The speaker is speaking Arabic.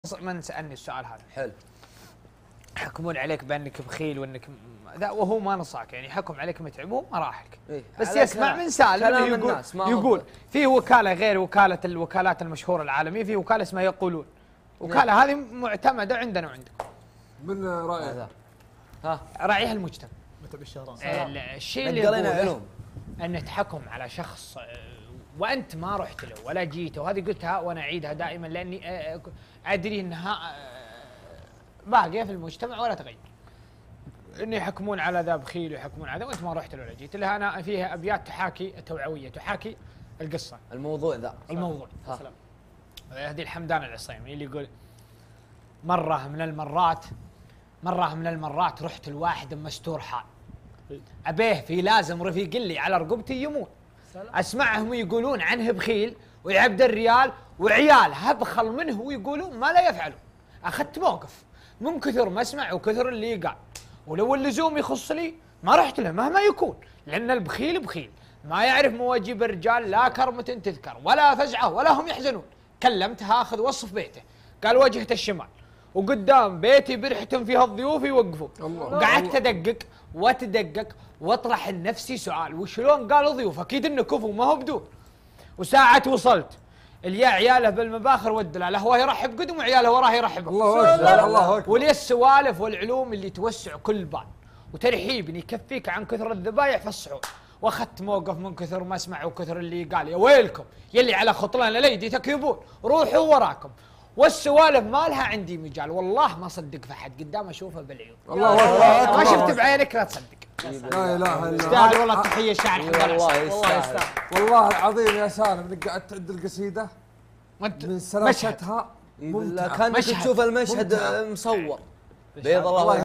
من سألني السؤال هذا حلو. يحكمون عليك بأنك بخيل وأنك ذا وهو ما نصاك، يعني حكم عليك متعب هو مراحلك. إيه؟ بس يسمع من سالم يقول في وكالة غير وكالة الوكالات المشهورة العالمية، في وكالة اسمها يقولون، وكالة هذه معتمدة عندنا وعندكم. من رأيها؟ راعيها المجتمع. متعب الشهران. الشيء اللي يقوله أن تحكم على شخص وأنت ما رحت له ولا جيت، وهذه قلتها وأنا أعيدها دائما لأني أدري أنها باقية في المجتمع ولا تغير. إن يحكمون على ذا بخيل ويحكمون على ذا وأنت ما رحت له ولا جيت. لها أنا فيها أبيات تحاكي التوعوية، تحاكي القصة، الموضوع ذا، الموضوع. هذه الحمدان العصيمي اللي يقول مرة من المرات رحت لواحد مستور حال، أبيه في لازم رفيق لي على رقبتي يمون، أسمعهم يقولون عنه بخيل ويعبد الريال وعيال هبخل منه ويقولون ما لا يفعلون. أخذت موقف من كثر ما أسمع وكثر اللي قال، ولو اللزوم يخص لي ما رحت له مهما يكون، لأن البخيل بخيل ما يعرف مواجب الرجال، لا كرمة تذكر ولا فزعة ولا هم يحزنون. كلمتها أخذ وصف بيته، قال وجهة الشمال وقدام بيتي برحة فيها الضيوف يوقفوا. وقعدت أدقق وتدقق واطرح لنفسي سؤال، وشلون قالوا ضيوف؟ أكيد إنه كفو ما هو بدون. وساعة وصلت اللي عياله بالمباخر والدلال، هو يرحب قدم وعياله وراه يرحب. الله أكبر الله أكبر. ولي السوالف والعلوم اللي توسع كل بال، وترحيب يكفيك عن كثر الذبايح في الصعود. واخذت موقف من كثر ما اسمع وكثر اللي قال يا ويلكم يلي على خطلان ليدي تكذبون، روحوا وراكم. والسوالف ما لها عندي مجال، والله ما صدق في حد قدام اشوفه بالعيون. الله أكبر. ما شفت بعينك لا تصدق. لا إله إلا الله. والله تحية شاعر والله يستاهل. والله العظيم يا سالم انك قاعد تعد القصيدة من سلاستها ممتعة. كانك تشوف المشهد مصور. بيض الله